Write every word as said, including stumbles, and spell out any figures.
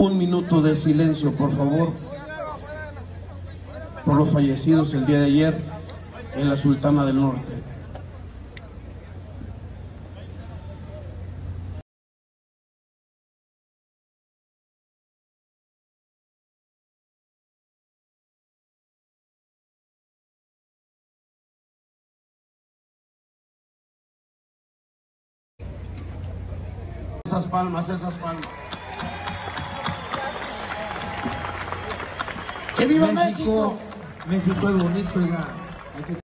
Un minuto de silencio, por favor, por los fallecidos el día de ayer en la Sultana del Norte. Esas palmas, esas palmas. ¡Que viva México! México, México es bonito, ya.